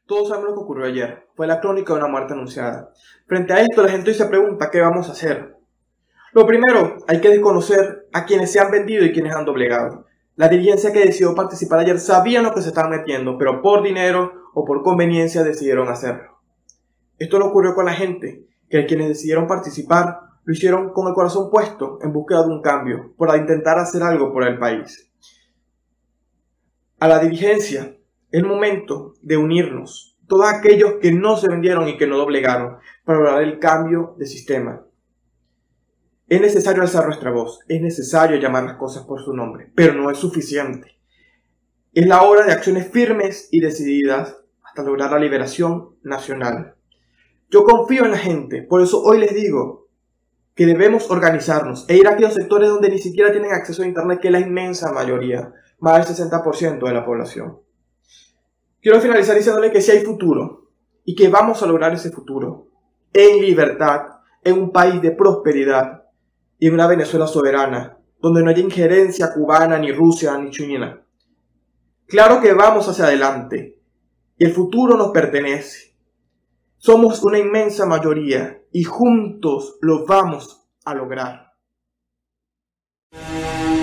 Todos sabemos lo que ocurrió ayer. Fue la crónica de una muerte anunciada. Frente a esto, la gente hoy se pregunta qué vamos a hacer. Lo primero, hay que desconocer a quienes se han vendido y quienes han doblegado. La dirigencia que decidió participar ayer sabía lo que se estaban metiendo, pero por dinero o por conveniencia decidieron hacerlo. Esto no ocurrió con la gente, que quienes decidieron participar lo hicieron con el corazón puesto en búsqueda de un cambio, para intentar hacer algo por el país. A la dirigencia, es el momento de unirnos, todos aquellos que no se vendieron y que no doblegaron, para lograr el cambio de sistema. Es necesario alzar nuestra voz, es necesario llamar las cosas por su nombre, pero no es suficiente. Es la hora de acciones firmes y decididas hasta lograr la liberación nacional. Yo confío en la gente, por eso hoy les digo que debemos organizarnos e ir a aquellos sectores donde ni siquiera tienen acceso a internet, que es la inmensa mayoría, más del 60% de la población. Quiero finalizar diciéndole que sí hay futuro y que vamos a lograr ese futuro en libertad, en un país de prosperidad y en una Venezuela soberana, donde no haya injerencia cubana, ni Rusia, ni China. Claro que vamos hacia adelante y el futuro nos pertenece. Somos una inmensa mayoría y juntos lo vamos a lograr.